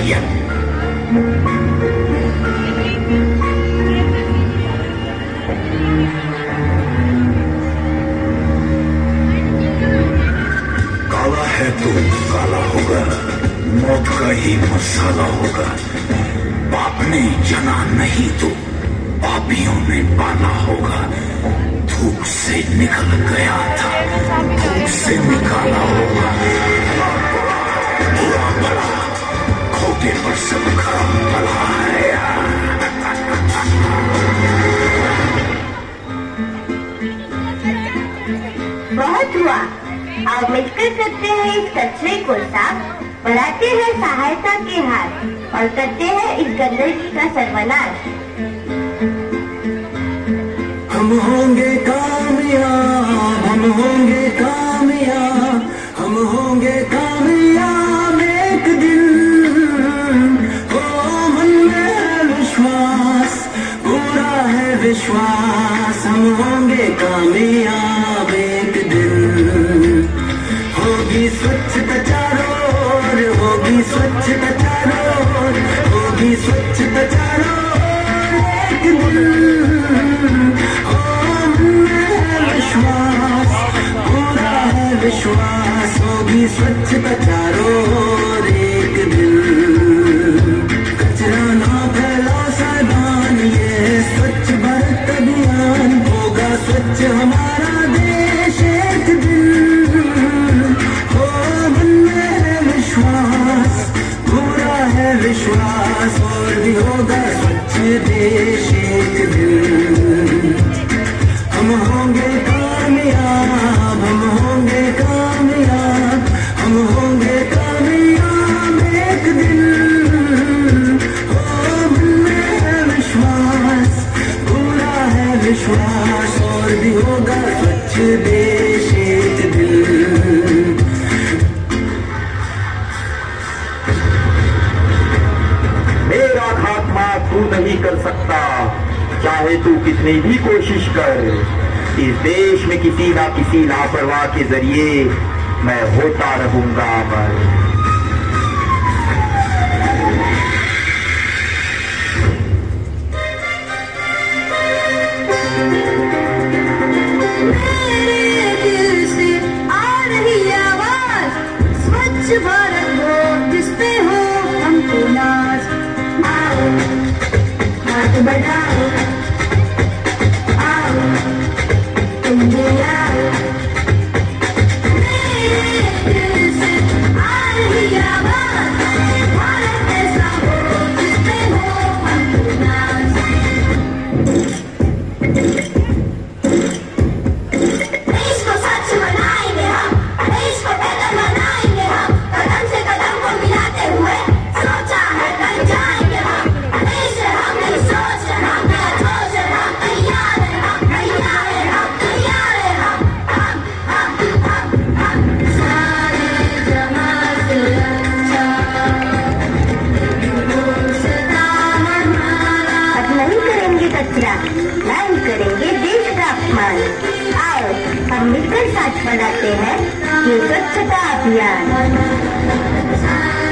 Indian. काला है तो काला होगा, मौत का ही मसाला होगा। बाप ने जना नहीं तो पापियों ने पाला होगा। धूप से निकल गया था, धूप से निकाला होगा। बुरा भला खोटे पर सबका भला है। बहुत हुआ, आओ मिलकर करते हैं इस कचरे को साफ, बढ़ाते हैं सहायता के हाथ और करते हैं इस गंदगी का सर्वनाश। हम होंगे कामयाब, हम होंगे कामयाब, हम होंगे कामयाब एक दिन। हो मन में है विश्वास, पूरा है विश्वास, हम होंगे कामयाब एक दिन। होगी स्वच्छता चारों ओर, होगी स्वच्छता चारों ओर, होगी स्वच्छता चारों ओर एक दिन। विश्वास, पूरा है विश्वास, होगी स्वच्छता चारों ओर एक दिन। कचरा ना फैलाओ सावधान, ये स्वच्छ भारत अभियान, होगा स्वच्छ हमारा देश एक दिन। हो मन में है विश्वास, पूरा है विश्वास, और भी होगा स्वच्छ देश एक दिन। हम होंगे कामयाब, हम होंगे कामयाब, हम होंगे कामयाब एक दिन। हो मन में है विश्वास, पूरा है विश्वास, और भी होगा स्वच्छ देश एक दिन। मेरा खात्मा तू नहीं कर सकता, चाहे तू कितनी भी कोशिश कर। इस देश में किसी ना किसी लापरवाह के जरिए मैं होता रहूंगा अमर। मेरे दिल से आ रही आवाज, स्वच्छ भारत हो जिस पे हो हमको नाज। आओ हाथ बढ़ाओ, आओ तुम भी आओ। मेरे दिल से आ रही आवाज, भारत ऐसा हो जिस पे हो हमको नाज। देश को स्वच्छ बनाएंगे हम, देश को बेहतर बनाएंगे हम, कदम से कदम को मिलाते हुए सोचा है कर जाएंगे हम। देश है हम, नहीं सोच है हम, नया जोश है हम, तैयार है हम, तैयार है हम, तैयार है हम सारे जमात से अच्छा। अब नहीं करेंगे कचरा, नहीं करेंगे देश का अपमान। आओ हम मिलकर साथ बढ़ाते हैं ये स्वच्छता अभियान।